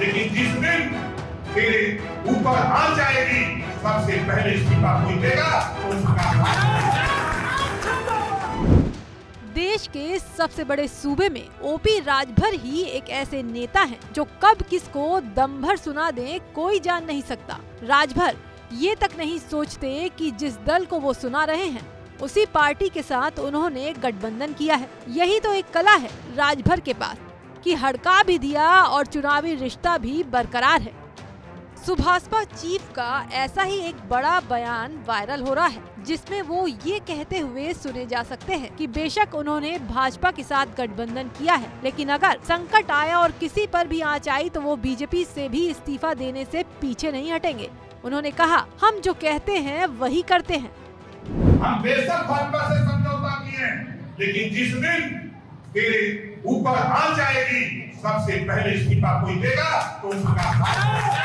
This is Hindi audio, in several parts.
लेकिन जिस दिन तेरे ऊपर आ जाएगी, सबसे पहले इस्तीफा कोई देगा तो उसका। देश के सबसे बड़े सूबे में ओपी राजभर ही एक ऐसे नेता हैं जो कब किसको दम भर सुना दें कोई जान नहीं सकता। राजभर ये तक नहीं सोचते कि जिस दल को वो सुना रहे हैं उसी पार्टी के साथ उन्होंने गठबंधन किया है। यही तो एक कला है राजभर के पास कि हड़का भी दिया और चुनावी रिश्ता भी बरकरार है। सुभाषपा चीफ का ऐसा ही एक बड़ा बयान वायरल हो रहा है जिसमें वो ये कहते हुए सुने जा सकते हैं कि बेशक उन्होंने भाजपा के साथ गठबंधन किया है, लेकिन अगर संकट आया और किसी पर भी आंच आई तो वो बीजेपी से भी इस्तीफा देने से पीछे नहीं हटेंगे। उन्होंने कहा, हम जो कहते हैं वही करते हैं। हम बेशक भाजपा से समझौता किए, लेकिन जिस दिन तेरे ऊपर आ जाएगी, सबसे पहले इस्तीफा कोई देगा तो उसका।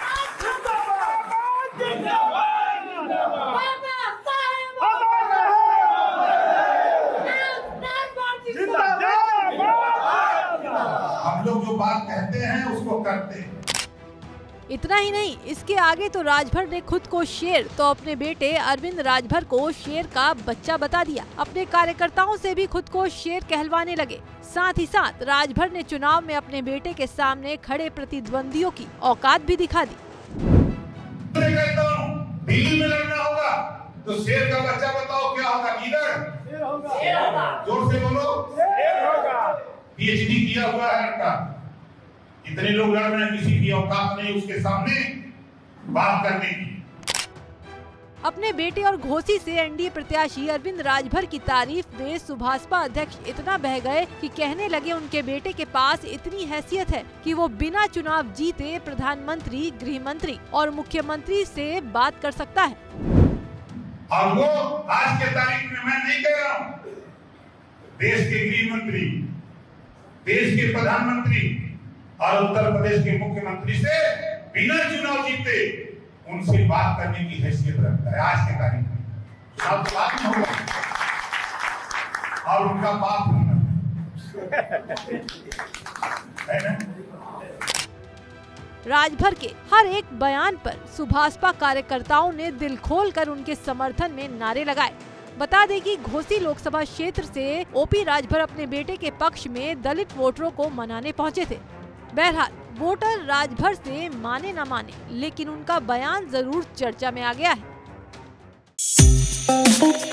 हम लोग जो बात कहते हैं उसको करते हैं। इतना ही नहीं, इसके आगे तो राजभर ने खुद को शेर तो अपने बेटे अरविंद राजभर को शेर का बच्चा बता दिया। अपने कार्यकर्ताओं से भी खुद को शेर कहलवाने लगे। साथ ही साथ राजभर ने चुनाव में अपने बेटे के सामने खड़े प्रतिद्वंदियों की औकात भी दिखा दी। दिल्ली में लड़ना होगा तो शेर का बच्चा बताओ क्या होगा? इधर जोर से बोलो, पीएचडी किया हुआ है लड़का। इतने लोग लड़ रहे हैं, किसी की औकात नहीं उसके सामने बात करने की। अपने बेटे और घोसी से एनडीए प्रत्याशी अरविंद राजभर की तारीफ में सुभाषपा अध्यक्ष इतना बह गए कि कहने लगे उनके बेटे के पास इतनी हैसियत है कि वो बिना चुनाव जीते प्रधानमंत्री, गृह मंत्री और मुख्यमंत्री से बात कर सकता है। और वो आज के तारीख में मैं नहीं कह रहा हूँ, देश के गृह मंत्री, देश के प्रधानमंत्री और उत्तर प्रदेश के मुख्यमंत्री से बिना चुनाव जीते उनसे बात करने की हैसियत रखता है आज के तारीख में। सब बात होगा और उनका बाप है ना। राजभर के हर एक बयान पर सुभाषपा कार्यकर्ताओं ने दिल खोलकर उनके समर्थन में नारे लगाए। बता दें कि घोसी लोकसभा क्षेत्र से ओपी राजभर अपने बेटे के पक्ष में दलित वोटरों को मनाने पहुंचे थे। बहरहाल वोटर राजभर से माने न माने, लेकिन उनका बयान जरूर चर्चा में आ गया है।